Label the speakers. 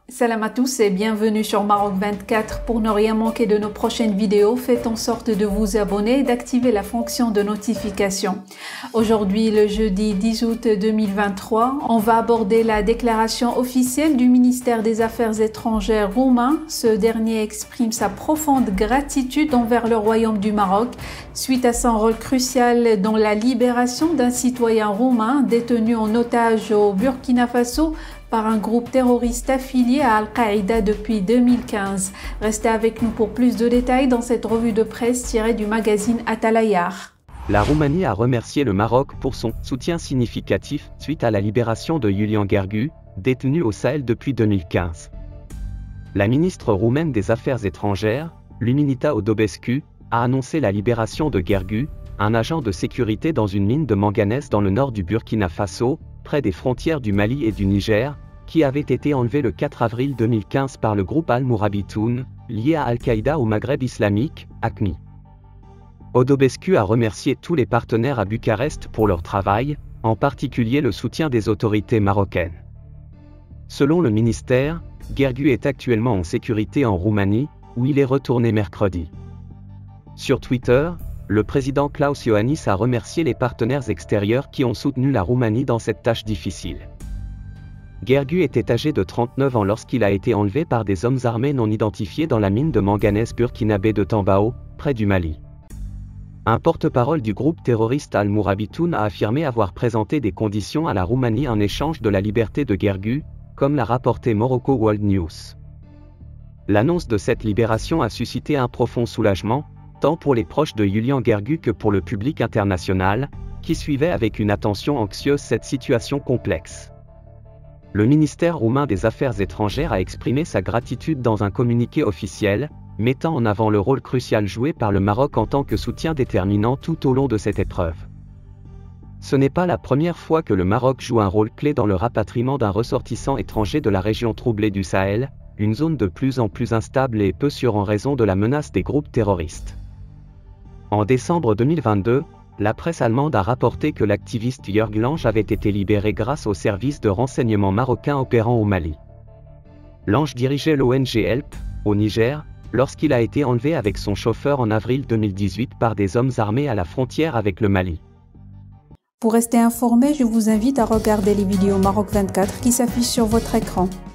Speaker 1: Salam à tous et bienvenue sur Maroc 24. Pour ne rien manquer de nos prochaines vidéos, faites en sorte de vous abonner et d'activer la fonction de notification. Aujourd'hui, le jeudi 10 août 2023, on va aborder la déclaration officielle du ministère des Affaires étrangères roumain. Ce dernier exprime sa profonde gratitude envers le Royaume du Maroc suite à son rôle crucial dans la libération d'un citoyen roumain détenu en otage au Burkina Faso par un groupe terroriste affilié à Al-Qaïda depuis 2015. Restez avec nous pour plus de détails dans cette revue de presse tirée du magazine Atalayar.
Speaker 2: La Roumanie a remercié le Maroc pour son soutien significatif suite à la libération de Iulian Gheorghiu, détenu au Sahel depuis 2015. La ministre roumaine des Affaires étrangères, Luminița Odobescu, a annoncé la libération de Gheorghiu, un agent de sécurité dans une mine de manganèse dans le nord du Burkina Faso, près des frontières du Mali et du Niger, qui avait été enlevé le 4 avril 2015 par le groupe Al-Mourabitoun, lié à Al-Qaïda au Maghreb islamique, AQMI. Odobescu a remercié tous les partenaires à Bucarest pour leur travail, en particulier le soutien des autorités marocaines. Selon le ministère, Gheorghiu est actuellement en sécurité en Roumanie, où il est retourné mercredi. Sur Twitter, le président Klaus Iohannis a remercié les partenaires extérieurs qui ont soutenu la Roumanie dans cette tâche difficile. Gheorghiu était âgé de 39 ans lorsqu'il a été enlevé par des hommes armés non identifiés dans la mine de manganèse burkinabé de Tambao, près du Mali. Un porte-parole du groupe terroriste Al-Mourabitoun a affirmé avoir présenté des conditions à la Roumanie en échange de la liberté de Gheorghiu, comme l'a rapporté Morocco World News. L'annonce de cette libération a suscité un profond soulagement, tant pour les proches de Iulian Gheorghiu que pour le public international, qui suivait avec une attention anxieuse cette situation complexe. Le ministère roumain des Affaires étrangères a exprimé sa gratitude dans un communiqué officiel, mettant en avant le rôle crucial joué par le Maroc en tant que soutien déterminant tout au long de cette épreuve. Ce n'est pas la première fois que le Maroc joue un rôle clé dans le rapatriement d'un ressortissant étranger de la région troublée du Sahel, une zone de plus en plus instable et peu sûre en raison de la menace des groupes terroristes. En décembre 2022, la presse allemande a rapporté que l'activiste Jörg Lange avait été libéré grâce au service de renseignement marocain opérant au Mali. Lange dirigeait l'ONG Help, au Niger, lorsqu'il a été enlevé avec son chauffeur en avril 2018 par des hommes armés à la frontière avec le Mali.
Speaker 1: Pour rester informé, je vous invite à regarder les vidéos Maroc 24 qui s'affichent sur votre écran.